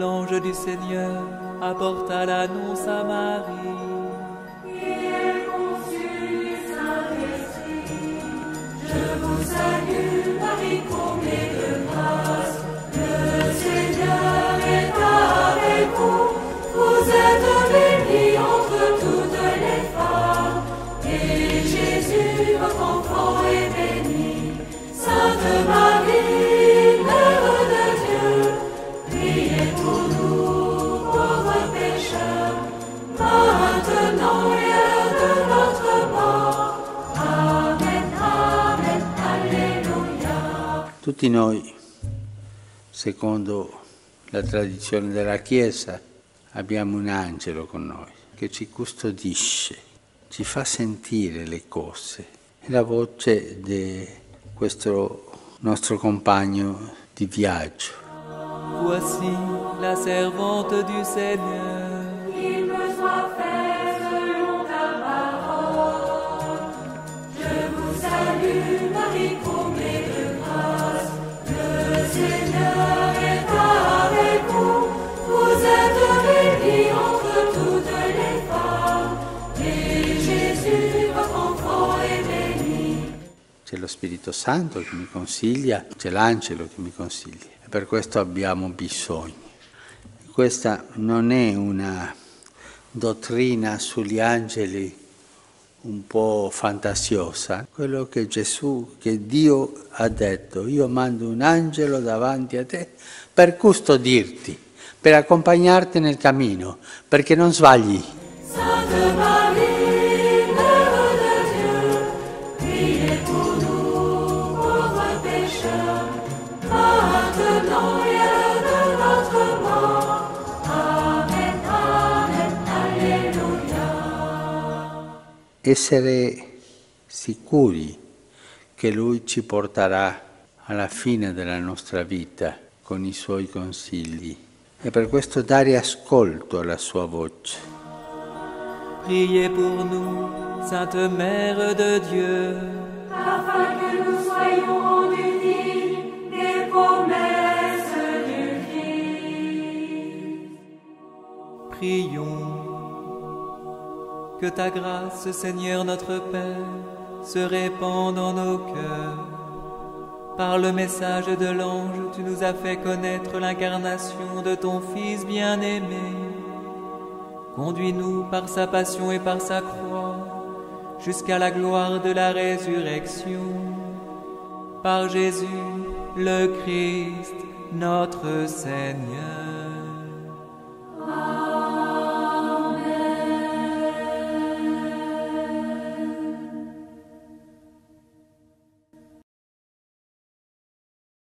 l'ange du Seigneur apporta l'annonce à Marie. Et elle conçut du Saint-Esprit. Je vous salue, Marie, comblée de grâce. Le Seigneur est avec vous. Vous êtes bénie entre toutes les femmes. Et Jésus, votre enfant, est béni. Sainte Marie, Mère de Dieu, priez pour nous, pauvres pécheurs, maintenant et à l'heure de notre mort. Amen, amen, alleluia. Tutti noi, secondo la tradizione della Chiesa, abbiamo un angelo con noi che ci custodisce, ci fa sentire le cose. È la voce di questo nostro compagno di viaggio. Voici la servante du Seigneur. Qu'il me soit fait selon ta parole. Je vous salue, Marie, comblée de grâce. Le Seigneur est avec vous. Vous êtes bénie entre toutes les femmes. Et Jésus, votre enfant, est béni. C'è lo Spirito Santo che mi consiglia, c'è l'angelo che mi consiglia. E per questo abbiamo bisogno. Questa non è una dottrina sugli angeli un po' fantasiosa. Quello che Gesù, che Dio ha detto, io mando un angelo davanti a te per custodirti, per accompagnarti nel cammino, perché non sbagli. Sainte Marie, Mère de Dieu, priez pour nous, pauvres pécheurs, maintenant et à l'heure de notre mort. Amen, amen, alleluia. Essere sicuri che Lui ci porterà alla fine della nostra vita con i Suoi consigli e per questo dare ascolto alla Sua voce. Priez pour nous, Sainte Mère de Dieu. Afin que nous soyons rendus dignes des promesses du Christ. Prions. Que ta grâce, Seigneur notre Père, se répande en nos cœurs. Par le message de l'ange, tu nous as fait connaître l'incarnation de ton Fils bien-aimé. Conduis-nous par sa passion et par sa croix, jusqu'à la gloire de la résurrection. Par Jésus, le Christ, notre Seigneur.